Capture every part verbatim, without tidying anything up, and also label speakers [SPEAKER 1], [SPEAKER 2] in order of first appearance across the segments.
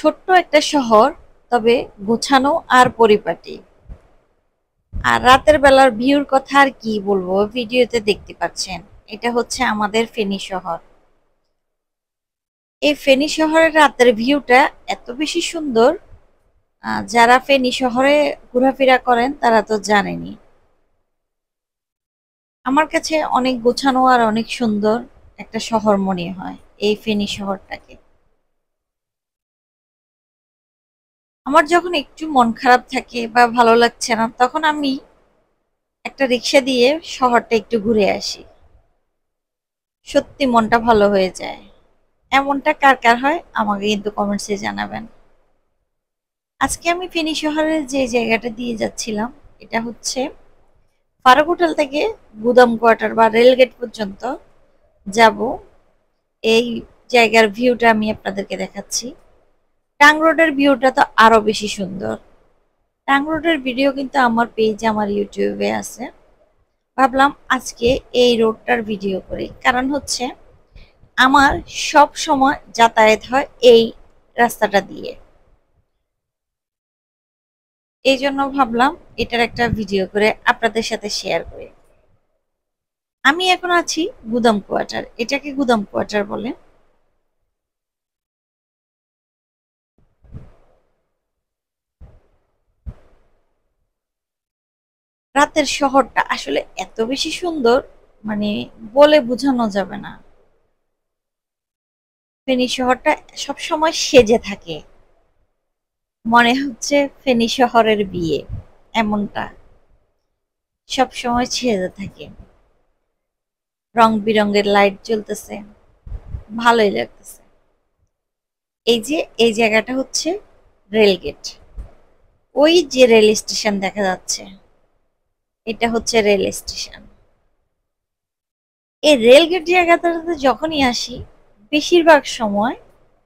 [SPEAKER 1] ছোট্ট একটা শহর, তবে গোছানো আর পরিপাটি। আর রাতের বেলার ভিউর কথা আর কি বলবো, ভিডিওতে দেখতে পাচ্ছেন। এটা হচ্ছে আমাদের ফেনী শহর। এই ফেনী শহরের রাতের ভিউটা এত বেশি সুন্দর, আহ, যারা ফেনী শহরে ঘোরাফেরা করেন তারা তো জানেনই। আমার কাছে অনেক গোছানো আর অনেক সুন্দর একটা শহর মনে হয় এই ফেনী শহরটাকে। আমার যখন একটু মন খারাপ থাকে বা ভালো লাগছে না, তখন আমি একটা রিক্সা দিয়ে শহরটা একটু ঘুরে আসি। সত্যি মনটা ভালো হয়ে যায়। এমনটা কার কার হয় আমাকে কিন্তু কমেন্টসে জানাবেন। আজকে আমি ফেনী শহরের যে জায়গাটা দিয়ে যাচ্ছিলাম, এটা হচ্ছে ফারুক হোটেল থেকে গুদাম কোয়ার্টার বা রেলগেট পর্যন্ত যাব। এই জায়গার ভিউটা আমি আপনাদেরকে দেখাচ্ছি। টাং রোডের ভিউটা তো আরো বেশি সুন্দর। টাং রোডের ভিডিও কিন্তু আমার পেজে, আমার ইউটিউবে আছে। ভাবলাম আজকে এই রোডটার ভিডিও করি, কারণ হচ্ছে আমার সব সময় যাতায়াত হয় এই রাস্তাটা দিয়ে। এই জন্য ভাবলাম এটার একটা ভিডিও করে আপনাদের সাথে শেয়ার করি। আমি এখন আছি গুদাম কোয়ার্টার, এটাকে গুদাম কোয়ার্টার বলে। রাতের শহরটা আসলে এত বেশি সুন্দর, মানে বলে বোঝানো যাবে না। ফেনী শহরটা সব সময় সেজে থাকে, মনে হচ্ছে ফেনী শহরের বিয়ে, এমনটা সব সময় সেজে থাকে। রং বেরঙের লাইট জ্বলতেছে, ভালোই লাগতেছে। এই যে এই জায়গাটা হচ্ছে রেলগেট। ওই যে রেল স্টেশন দেখা যাচ্ছে, এটা হচ্ছে রেল স্টেশন। এই রেলগেট জায়গাটাতে যখনই আসি, বেশিরভাগ সময়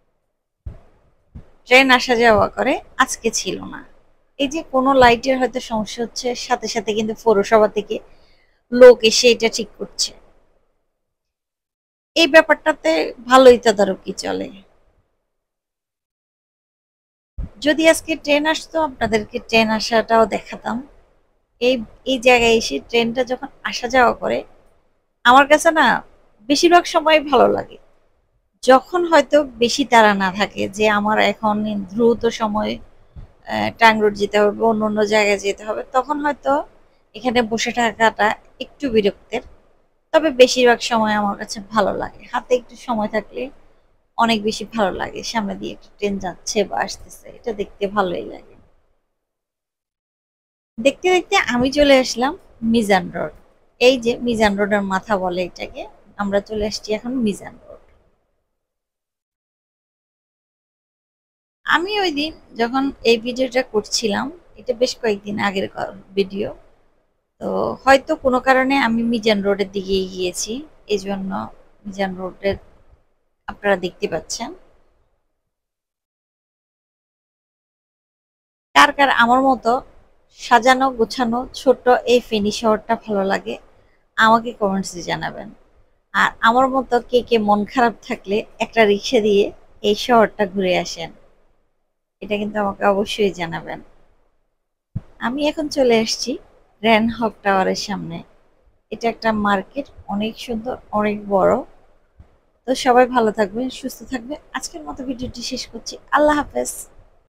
[SPEAKER 1] ট্রেন আসা যাওয়া করে। আজকে ছিল না। এই যে কোনো লাইটের হয়তো সমস্যা হচ্ছে, সাথে সাথে কিন্তু পৌরসভা থেকে লোক এসে এটা ঠিক করছে। এই ব্যাপারটাতে ভালোই তদারকি চলে। যদি আজকে ট্রেন আসতো, আপনাদেরকে ট্রেন আসাটাও দেখাতাম। এই এই জায়গায় এসে ট্রেনটা যখন আসা যাওয়া করে, আমার কাছে না বেশিরভাগ সময় ভালো লাগে। যখন হয়তো বেশি তাড়া না থাকে, যে আমার এখন দ্রুত সময় টাং রোড যেতে হবে, অন্য অন্য জায়গায় যেতে হবে, তখন হয়তো এখানে বসে থাকাটা একটু বিরক্তের। তবে বেশিরভাগ সময় আমার কাছে ভালো লাগে। হাতে একটু সময় থাকলে অনেক বেশি ভালো লাগে। সামনে দিয়ে একটা ট্রেন যাচ্ছে বা আসতেছে, এটা দেখতে ভালোই লাগে। দেখতে দেখতে আমি চলে আসলাম মিজান রোড। এই যে মিজান রোডের মাথা বলে এটাকে। আমরা চলে আসছি এখন মিজান রোড। আমি ওই দিন যখন এই ভিডিওটা করছিলাম, এটা বেশ কয়েকদিন আগের ভিডিও, তো হয়তো কোনো কারণে আমি মিজান রোডের দিকে গিয়েছি, এই জন্য মিজান রোডের আপনারা দেখতে পাচ্ছেন। কার কার আমার মতো সাজানো গোছানো ছোট্ট এই ফেনী শহরটা ভালো লাগে, আমাকে কমেন্টসে জানাবেন। আর আমার মতো কে কে মন খারাপ থাকলে একটা রিক্সা দিয়ে এই শহরটা ঘুরে আসেন, এটা কিন্তু আমাকে অবশ্যই জানাবেন। আমি এখন চলে আসছি গ্র্যান্ড হক টাওয়ারের সামনে। এটা একটা মার্কেট, অনেক সুন্দর, অনেক বড়। তো সবাই ভালো থাকবেন, সুস্থ থাকবেন। আজকের মতো ভিডিওটি শেষ করছি। আল্লাহ হাফেজ।